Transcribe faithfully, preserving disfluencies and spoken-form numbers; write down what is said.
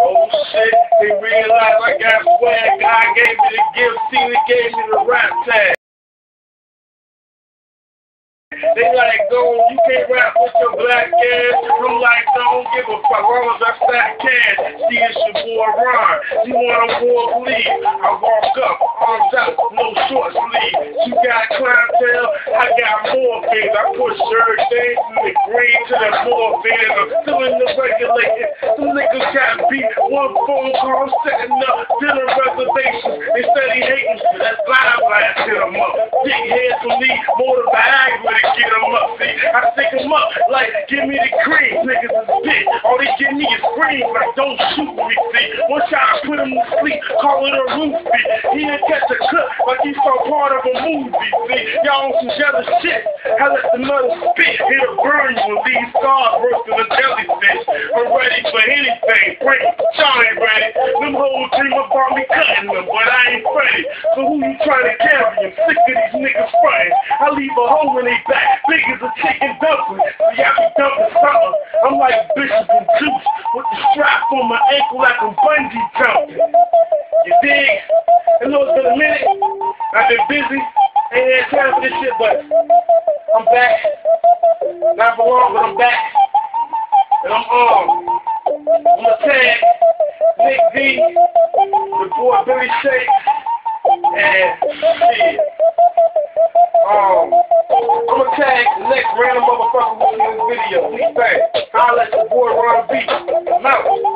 Oh shit, they realize I got swag. God gave me the gift, Cena gave me the rap tag. They like, go, you can't rap with your black ass. I'm like, don't give a fuck, as long as I stack cash. See, it's your boy Ron. You want a war bleed? I walk up, arms out, no short sleeve. You got clientele, I got more things. I push everything from the green to the more band. I'm still in the regulated. Some niggas got beat. One phone call, setting up dinner reservations. They steady hating, that's live blast, hit them up. Big heads for me, more the bag with it. Get them up, see, I stick them up like, give me the cream, niggas is bitch, all they give me is green, like, don't shoot me, see, one shot I put him to sleep, call it a roof beat, he didn't catch a cut, like he saw part of a movie, see, y'all on some jealous shit, I let the mother spit, it'll burn you and leave scars worse than a jellyfish, I'm ready for anything, bring it, y'all ain't ready, them whole dream about me cutting them, but I ain't ready, so who you trying to carry, I'm sick of these niggas frontin', I leave a hole in they back. Big as a chicken dumpling, so y'all be dumping something. I'm like Bishop and Juice, with the strap on my ankle like I'm bungee jumping. You dig? I know it's been a minute. I've been busy. Ain't had time for this shit, but I'm back. Not for long, but I'm back. And I'm on. I'm gonna tag Nick D, the boy Billy Shakes, and shit. Um, I'm gonna tag the next random motherfucker who's in this video. He think, I'll let the boy Ron B. I'm out.